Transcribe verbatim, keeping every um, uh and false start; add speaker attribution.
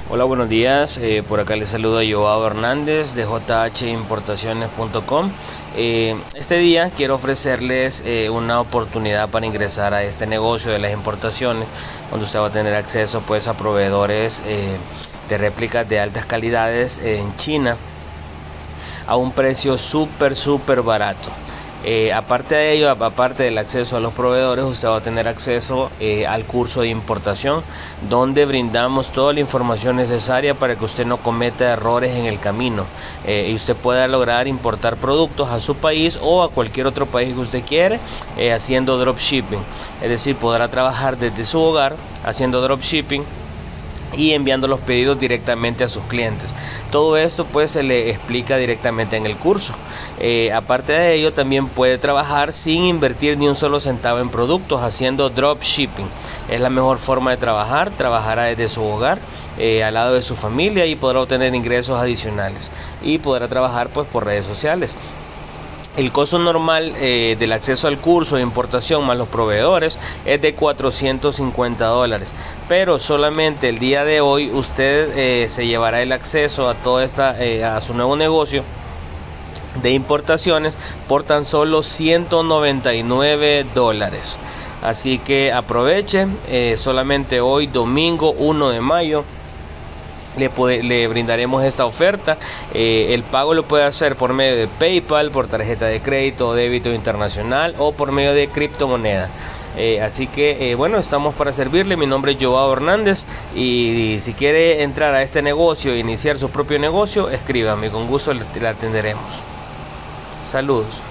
Speaker 1: Hola, buenos días. Eh, por acá les saluda Joao Hernández de J H Importaciones punto com. Eh, este día quiero ofrecerles eh, una oportunidad para ingresar a este negocio de las importaciones, donde usted va a tener acceso pues a proveedores eh, de réplicas de altas calidades en China a un precio súper súper barato. Eh, aparte de ello, aparte del acceso a los proveedores, usted va a tener acceso eh, al curso de importación, donde brindamos toda la información necesaria para que usted no cometa errores en el camino eh, y usted pueda lograr importar productos a su país o a cualquier otro país que usted quiere eh, haciendo dropshipping. Es decir, podrá trabajar desde su hogar haciendo dropshipping y enviando los pedidos directamente a sus clientes. Todo esto pues se le explica directamente en el curso. Eh, aparte de ello, también puede trabajar sin invertir ni un solo centavo en productos haciendo dropshipping. Es la mejor forma de trabajar. Trabajará desde su hogar eh, al lado de su familia y podrá obtener ingresos adicionales y podrá trabajar pues por redes sociales. El costo normal eh, del acceso al curso de importación más los proveedores es de cuatrocientos cincuenta dólares, pero solamente el día de hoy usted eh, se llevará el acceso a toda esta eh, a su nuevo negocio de importaciones por tan solo ciento noventa y nueve dólares. Así que aproveche, eh, solamente hoy domingo uno de mayo Le, puede, le brindaremos esta oferta. Eh, el pago lo puede hacer por medio de PayPal, por tarjeta de crédito o débito internacional o por medio de criptomoneda. Eh, así que eh, bueno, estamos para servirle. Mi nombre es Joao Hernández y, y si quiere entrar a este negocio e iniciar su propio negocio, escríbame, con gusto le, le atenderemos. Saludos.